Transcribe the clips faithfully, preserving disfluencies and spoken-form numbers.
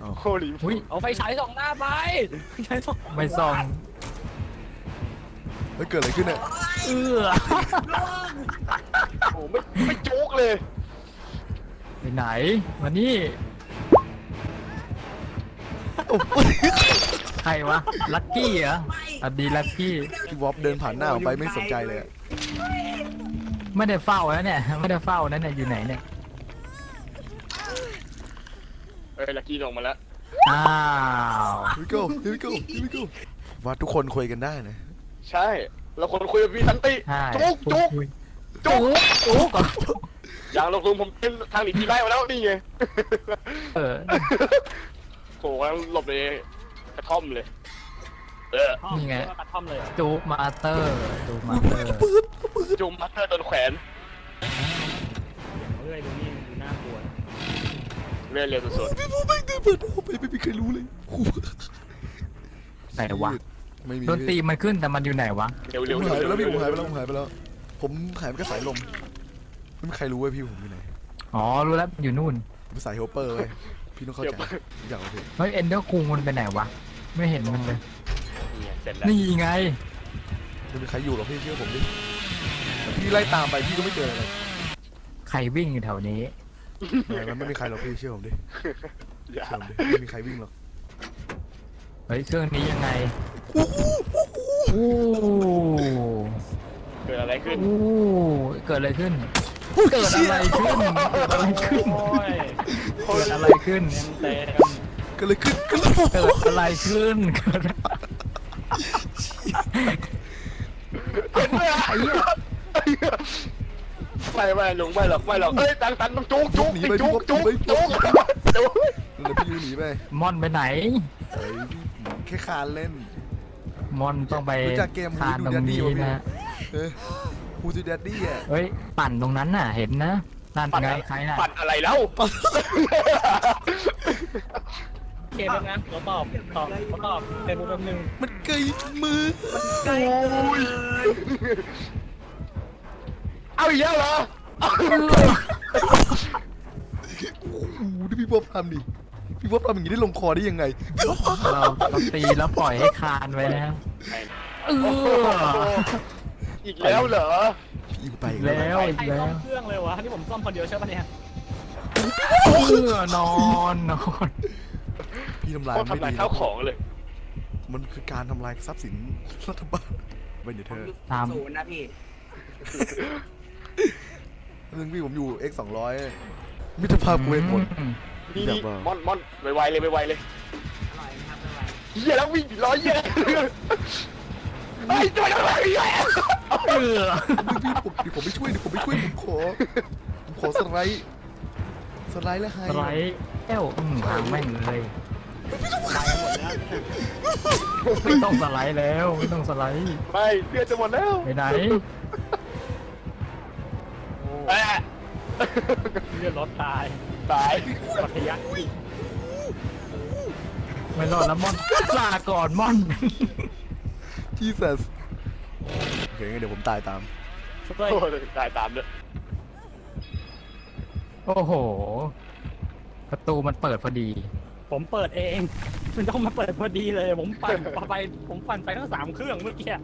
โคลิมเอาไฟฉายส่องหน้าไปไฟฉายส่องไม่ส่องเฮ้ยเกิดอะไรขึ้นเนี่ยเออโอ้ไม่ไม่โจ๊กเลยไปไหนมานี่ใครวะลัคกี้เหรออดีลัคกี้พี่วอปเดินผ่านหน้าออกไปไม่สนใจเลยไม่ได้เฝ้าแล้วเนี่ยไม่ได้เฝ้านั่นเนี่ยอยู่ไหนเนี่ยเอ้ยลัคกี้ลงมาแล้วอ้าวฮิวิโก้ฮิวิโก้ฮิวิโก้ว่าทุกคนคุยกันได้นะใช่เราคนคุยกับพี่สันติจุกจุกจุกจุกอย่างลงทุนผมเป็นทางหนีทีไล่มาแล้วนี่ไงเออโหกำลังหลบเลยกระท่อมเลยเออนี่ไงกระท่อมเลยจุกมาเตอร์จุกมาเตอร์จุกมาเตอร์โดนแขวนเรื่อยดูนี่ดูน่ากลัวเรื่อยเร็วสุดพี่พูดไม่ได้เปิดออกไปไม่มีใครรู้เลยไหนวะดนตรีมันขึ้นแต่มันอยู่ไหนวะเร็วเร็วหายไปแล้วพี่ผมหายไปแล้วผมหายไปแล้วผมหายไปก็สายลมไม่มีใครรู้ว่าพี่ผมอยู่ไหนอ๋อรู้แล้วอยู่นู่นผมสายเฮลเปอร์เลยพี่ต้องเข้าใจอย่างไรพี่เฮ้ยเอ็นเดอร์คูมันไปไหนวะไม่เห็นมันเลยนี่ไงไม่มีใครอยู่หรอกพี่เชื่อผมดิพี่ไล่ตามไปพี่ก็ไม่เจออะไรใครวิ่งอยู่แถวนี้มันไม่มีใครหรอกพี่เชื่อผมดิเชื่อผมดิไม่มีใครวิ่งหรอกเฮ้ยเครื่องนี้ยังไงโอ้เกิดอะไรขึ้นโอ้เกิดอะไรขึ้นเกิดอะไรขึ้นเกิดอะไรขึ้นเกิดอะไรขึ้นเต็มเกิดอะไรขึ้นเกิดอะไรขึ้นเกิดเห็นไหมไอ้เหี้ยไม่ไม่ลงไม่หรอกไม่หรอกเอ้ยตันตันต้องจุกจุกหนีไปจุกจุกจุกแล้วพี่ยูหนีไปมอนไปไหนแค่คานเล่นมอนต้องไปคานตรงนี้นะฮูซิดัดดี้อ่ะเฮ้ยปั่นตรงนั้นน่ะเห็นนะนั่นไงใครน่ะปั่นอะไรแล้วเกมนะเราตอบตอบเขาตอบเต็มตัวหนึ่งมันไกลมือโอ้ยเอาอีกแล้วเหรอโอ้โหนี่พี่บ๊อบทำดิพี่บ๊อบทำอย่างนี้ได้ลงคอได้ยังไงเราเราตีแล้วปล่อยให้คานไว้นะเอออีกแล้วเหรออีกไปแล้วอีกแล้วเครื่องเลยวะนี่ผมซ่อมคนเดียวใช่ปะเนี่ยเออนอนนอนพี่ทำลายทำลายข้าวของเลยมันคือการทำลายทรัพย์สินรัฐบาลไม่เดี๋ยวเธอตามศูนย์นะพี่เรื่องพี่ผมอยู่ เอ็กซ์ สองร้อยมิตรภาพเวทมนต์นี่นี่มอนมอนไวๆเลยไวๆเลยเหี้ยแล้ววิ่งร้อยเหี้ยไอ้ตัวอะไรเนี่ยเออพี่ผมผมไม่ช่วยผมไม่ช่วยผมขอผมขอสไลด์สไลด์แล้วให้สไลด์แก้วทางแม่งเลยไม่ต้องสไลด์แล้วไม่ต้องสไลด์ไม่เพื่อนจะหมดแล้วไปไหนเลือดรถตายตายปัทยักไม่รอดแล้วม่อนลาก่อนม่อนที่สัสโอเคงั้นเดี๋ยวผมตายตามโอ้ตายตามด้วยโอ้โหประตูมันเปิดพอดีผมเปิดเองมันต้องมาเปิดพอดีเลยผมปั่นไปผมปั่นไปทั้งสามเครื่องเมื่อกี้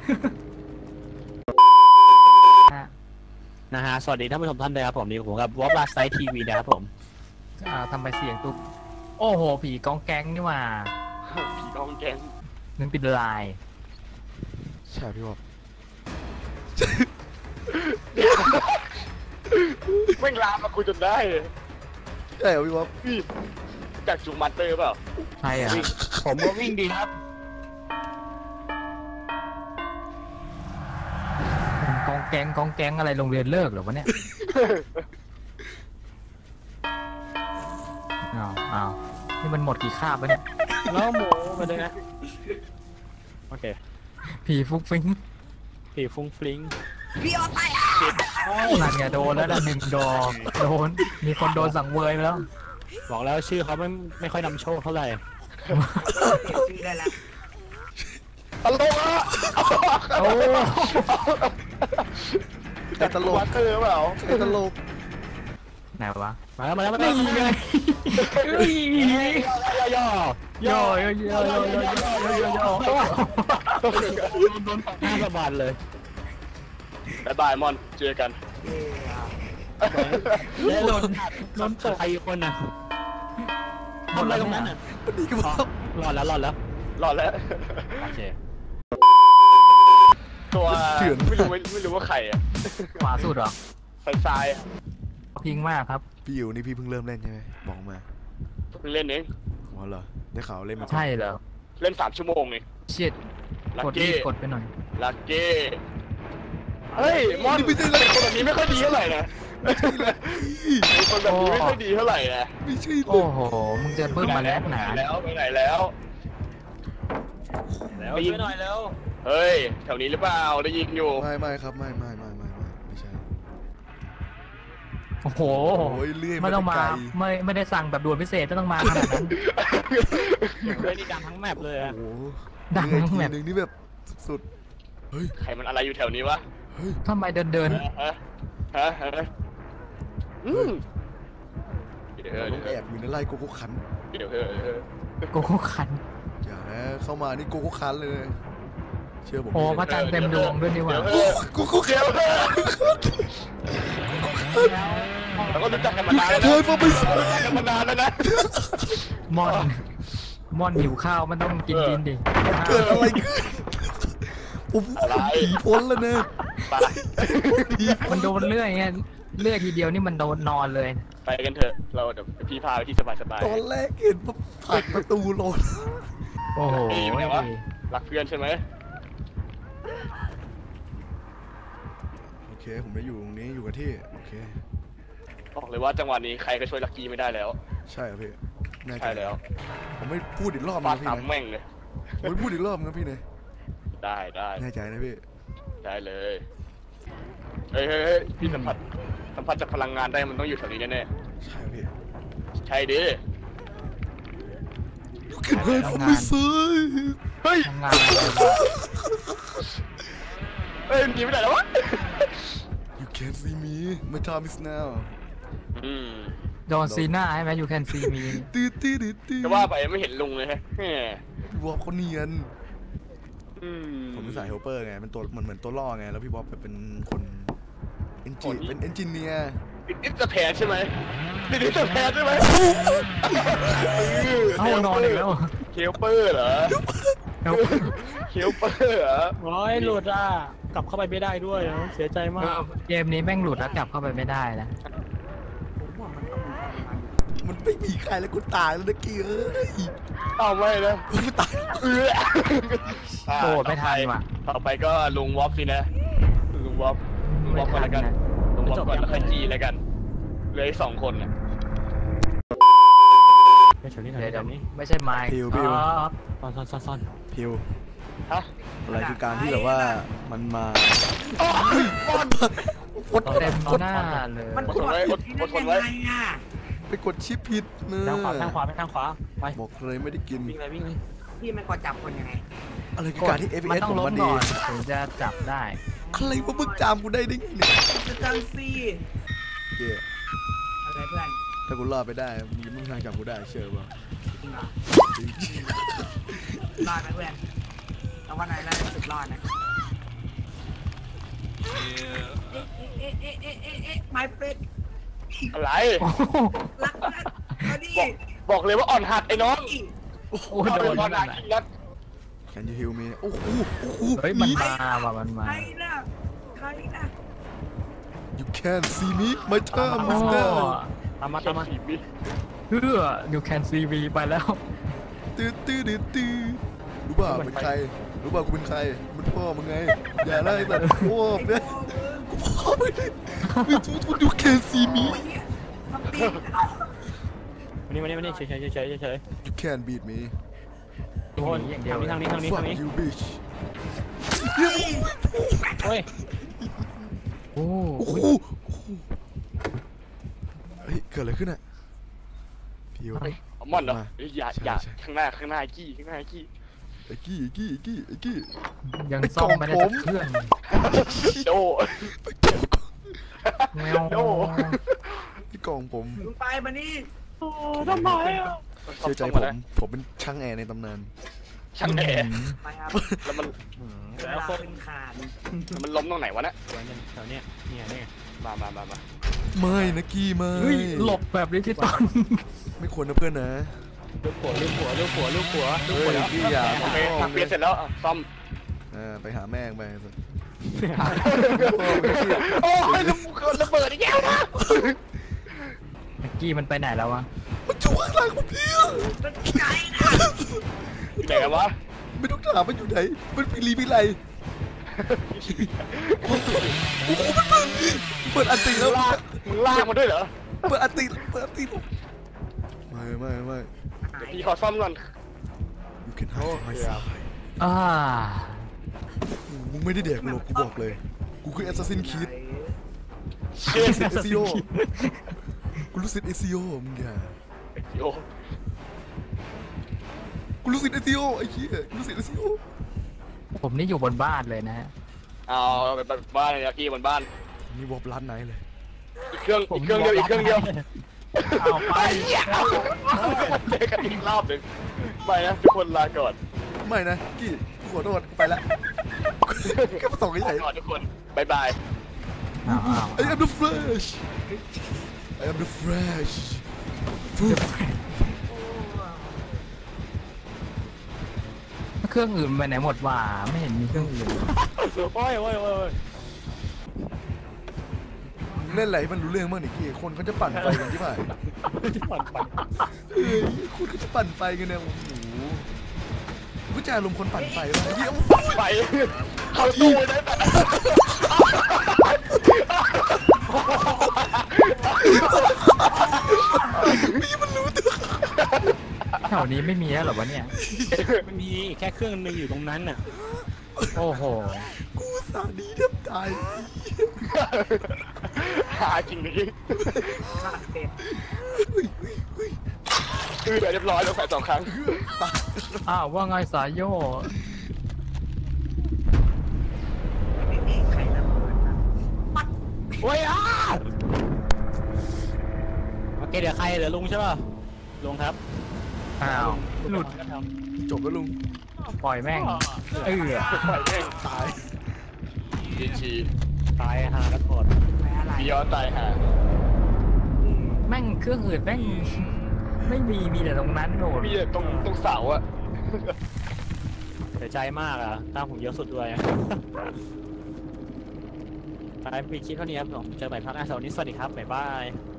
นะฮะสวัสดีท่านผู้ชมท่านเลยครับผมนี่ผมกับวอล์กลาสไตทีวีนะครับผมอ่าทำไปเสียงตุ๊บโอ้โหผีกองแก๊งนี่ว่าผีกองแก๊งนั่นเป็นลายใช่พี่วอปไม่ลามมาคุยจนได้ใช่เหรอพี่วอปพี่จากจุกมาเตอร์เปล่าใช่อ่ะผมก็วิ่งดีครับกองแก๊งกองแก๊งอะไรโรงเรียนเลิกหรอวะเนี่ยอ้าวอ้าวนี่มันหมดกี่คาบแล้วเนี่ยแล้วหมูมาเลยนะโอเคผีฟุ้งฟิ้งผีฟุ้งฟิ้งพี่ออตายอ่ะนั่นไงโดนแล้วหนึ่งดอกโดนมีคนโดนสั่งเวยไปแล้วบอกแล้วชื่อเขาไม่ไม่ค่อยนำโชคเท่าไหร่ชื่อได้แล้วตลกอ่ะโอ้ไอ้ตลกเธอเปล่าไอ้ตลกไหนวะมาแล้วมาแล้วมาแล้วนี่ไงโย่โย่โย่โย่โย่โย่โย่โย่โดนตกหน้าสะบัดเลยบายบายมอนเจอกันแล้วโดนโดนตกใครอีกคนน่ะทำอะไรตรงนั้นอ่ะมันดีกันหมดรอดแล้วรอดแล้วรอดแล้วโอเคตัวไม่รู้ไม่รู้ว่าใครอ่ะขวาสุดเหรอซ้ายพิงมากครับพี่อิวนี่พี่เพิ่งเริ่มเล่นใช่ไหมบอกมาเพิ่งเล่นเองอ๋อเหรอได้ข่าวเล่นมาใช่เหรอเล่นสามชั่วโมงเองเชียดลักกดรีกี้บกดไปหน่อยลักกี้เฮ้ยมอนคนแบบนี้ไม่ค่อยดีเท่าไหร่นะคนแบบนี้ไม่ค่อยดีเท่าไหร่นะไม่ใช่เลโอ้ยโหมึงจะเบิ้มมาแล้วหนาแล้วไปไหนแล้วแล้วช่วยหน่อยแล้วเฮ้ยแถวนี้หรือเปล่าได้ยินอยู่ไม่ไม่ครับไม่ไม่ไม่ไม่ไม่ไม่ใช่โอ้โหโอ้ยเลื่อยไม่ต้องมาไกลไม่ไม่ได้สั่งแบบด่วนพิเศษไม่ต้องมาขนาดนั้นเฮ้ยนี่ดังทั้งแมปเลยอะโอ้โหดังเลื่อยทีแบบหนึ่งนี่แบบสุดๆเฮ้ยใครมันอะไรอยู่แถวนี้วะเฮ้ยทำไมเดินเดินฮะฮะฮะอืมเดี๋ยวเราเดี๋ต้ยองวแอบอยู่ในไร่โกโก้คันเดี๋ยวเดี๋ยวเดี๋ยวโกโก้คันอย่านะเข้ามานี่โกโก้คันเลย เชื่อผมโอ้พระจันทร์เต็มดวงด้วยนี่หว่าเดี๋ยวโกโก้คันเราก็รู้จักกันมานานแล้วเธนะอฟังไปสิรู้จักกันมานานแล้วนะมอนมอนหิวข้าวมันต้องกินกินดิเกิดอะไรขึ้นผมผมผีพ้นแล้วนะไปผีพ้มัน นโดนเลื่อยไงเลื่อยทีเดียวนี่มันโดนนอนเลยไปกันเถอะเราเดี๋ยวพี่พาไปที่สบายสบายตอนแรกเห็นว่าผลักประตูรถโอ้โหรักเพื่อนใช่ไหมโอเคผมจะอยู่ตรงนี้อยู่กับที่โอเคบอกเลยว่าจังหวะนี้ใครก็ช่วยลักกี้ไม่ได้แล้วใช่ครับพี่แน่ใจใช่แล้วผมไม่พูดอีกรอบฟานะดพี่ซ้ำนะแม่งเลยผมไม่พูดอีกรอบนะพี่นะได้ได้แน่ใจนะพี่ได้เลยเฮ้ยเฮ้ยเฮ้ยพี่สัมผัสสัมผัสจากพลังงานได้มันต้องอยู่แถวนี้แน่ใช่ครับพี่ๆใช่ดิขึ้นเลยผมไม่ซื้อเฮ้ยทำงานเฮ้ยหนีไปไหนแล้ววะ You can't see me my time is now อืมโดนซีน่าให้ไหม you can see me ตื้อตื้อตื้อตื้อจะว่าไปไม่เห็นลุงเลยฮะแหมพี่วอปเขาเนียนอืมผมเป็นสายเฮลเปอร์ไงเป็นตัวเหมือนเหมือนตัวล่อไงแล้วพี่วอปเป็นคนเอนจิเป็นเอนจิเนียร์นี่จะแพ้ใช่ไหมนี่จะแพ้ใช่ไหมเอ้านอนอีกแล้วเคลเปอร์เหรอเอ้าเคลเปอร์เหรอร้อยหลุดอ่ะกลับเข้าไปไม่ได้ด้วยเสียใจมากเกมนี้แม่งหลุดแล้วกลับเข้าไปไม่ได้นะมันไม่มีใครแล้วกูตายแล้วนะกี้เอ้ยเอาไม่นะกูตายเออโอ้ไม่ทันว่ะต่อไปก็ลุงวอฟสินะลุงวอฟลุงวอฟก่อนแล้วกันลุงวอฟก่อนแล้วค่อยจีแล้วกันเหลืออีกสองคนน่ะไม่เฉยนี่เดี๋ยวเดี๋ยวๆนี้ไม่ใช่ไมค์พิวพิวซ่อนซ่อนซ่อนซ่อนพิวฮะอะไรคือการที่แบบว่ามันมาโอ้ยบอลกดเต็มหน้าเลยอดทนไว้อดอดทนไว้ไปกดชิปผิดนะทางขวาทางขวาไปทางขวาไปบอกเลยไม่ได้กินวิ่งเลยวิ่งเลยพี่มันกดจับคนยังไงอะไรคือการที่ เอฟมันพี เอสต้องผมล้มมาดีก่อนถึงจะจับได้อะไรวะมึงจามกูได้ได้ไงเนี่ยจะจังซีเย่อะไรเพื่อนถ้ากูรอดไปได้มึงมึงทางจับกูได้เชื่อป่ะจริงเหรอจริงรอดนะเพื่อนแล้ววันไหนเราจะสุดรอดนะเอ๊ะเอ๊ะเอ๊ะเอ๊ะเอ๊ะ my friend อะไรโอ้โหรักนะมาดิบอกบอกเลยว่าอ่อนหัดไอ้น้องโอ้โหเอาโดเป็นนบอลขหนานาดคิงนัดแคนยูฮิลมีโอ้โหโอ้โหเฮ้ยมันมาว่ะมันมาใครนะใครนะ You can't see me my time โอ้ is now ตามมาตามมาผีบิเพื่อ you can see me ไปแล้วตื้อตื้อตื้อตื้อรู้ป่ะเป็นใครรู้ป่ะกูเป็นใครมันพ่อมึงไงอย่าไล่แต่พ่อมึงเนี่ยกูพ่อมึงเนี่ยมึงทูทู You can't see me โอ้ยเนี่ยทำตีวันนี้วันนี้วันนี้เฉยเฉยเฉยเฉยเฉย You can't beat me ทุกคนอย่างเดียวทางนี้ทางนี้ทางนี้ทาง Fuck นี้ you bitch เฮ้ยโอ้โอ้โหเฮ้ยเกิดอะไรขึ้นอะพิวเอามอนเหรอมาเฮ้ยอย่าใช่อย่าใช่ข้างหน้าข้างหน้ากี้ข้างหน้ากี้ไอ้กี้ไอ้กี้ไอ้กี้ไอ้กี้ยังซ่อมไม่ได้สักเครื่องโดแมวโดที่กล่องผมมึงไปมานี่โอ้ทำไมอ่ะเชื่อใจผมผมเป็นช่างแอร์ในตำนานช่างแอร์ไปครับแล้วมันเวลาขึ้นคานมันล้มตรงไหนวะเนี่ยตัวนึงแถวเนี้ยเนี่ยเนี่ยมามามามาไม่นะกี้ไม่เฮ้ยหลบแบบดิจิตอลไม่ควรนะเพื่อนนะลูกหัวลูกหัวลูกหัวลูกหัวลูกเฮ้หัวย แล้วพี่อย่าโอเคทำเปลี่ยนเสร็จแล้วอ่ะซ่อมอ่าไปหาแม่งไปโอ้ยระเบิดอีกแล้วนะเมื่อกี้มันไปไหนแล้ววะมันอยู่ข้างหลังผมเนี่ยไกลนะอยู่ไหนกันวะไม่ต้องถามมันอยู่ไหนมันปีรีปีไรโอ้โหมันเปิดเปิดอันตีแล้วลากมึงลากมาด้วยเหรอเปิดอันตีเปิดอันตีไม่ไม่ไม่เดี๋ยวพี่ขอซ่อมก่อน You can hide my side อ่ามึงไม่ได้แดกหรอกกูบอกเลยกูคือ Assassin's Creed เชี่ยเอซีโอกูรู้สึกเอซีโอมึงอย่าโอ้กูรู้สึกเอซีโอไอ้เหี้ยกูรู้สึกเอซีโอผมนี่อยู่บนบ้านเลยนะฮะเอาไปบ้านเลยนะพี่บนบ้านนี่วอลร้านไหนเลยอีกเครื่องอีกเครื่องเดียวอีกเครื่องเดียวเอาไปเจอกันอีกรอบหนึ่งไปนะทุกคนลาก่อนไม่นะกี้กูขอโทษกูไปละแค่มาส่งเฉยลาก่อนทุกคนบายบายเอาเอา I am the Flash I am the Flash เครื่องอื่นไปไหนหมดวะไม่เห็นมีเครื่องอื่นโอ้ยโอ้ยโอ้ยเล่นอะไรให้มันรู้เรื่องบ้างดิกี้คนเขาจะปั่นไฟกันที่ไหนปั่นปั่นเฮ้ยคุณเขาจะปั่นไฟกันเนี่ยโอ้โหผู้ชายลมณ์คนปั่นไฟวะเยี่ยมไปเข้าตู้ได้แต่นี่มันรู้ตัวแถวนี้ไม่มีแล้วเหรอวะเนี่ยมันมีแค่เครื่องนึงอยู่ตรงนั้นน่ะโอ้โหกูสาดีแทบตายหาจริงดิคานเป็ดเฮ้ยเฮ้ยเฮ้ยคือเรียบร้อยแล้วแฝดสองครั้งอ้าวว่าไงสายโยไม่มีใครระเบิดนะโอ้ยอ่ะโอเคเดี๋ยวใครเหลือลุงใช่ป่ะลุงครับอ้าวหลุดจบแล้วลุงปล่อยแม่งเออปล่อยแม่งตายดีชีตายหาแล้วกดไปอะไรบิยอนตายห่าแม่งเครื่องอื่นแม่งไม่มีมีแต่ตรงนั้นโหนมีแต่ตรงตรงเสาอะเสียใจมากอ่ะตามผมเยอะสุดด้วยไปปิดคลิปเท่านี้ครับผมเจอใหม่พักหน้าเสาร์นี้สวัสดีครับบ๊ายบาย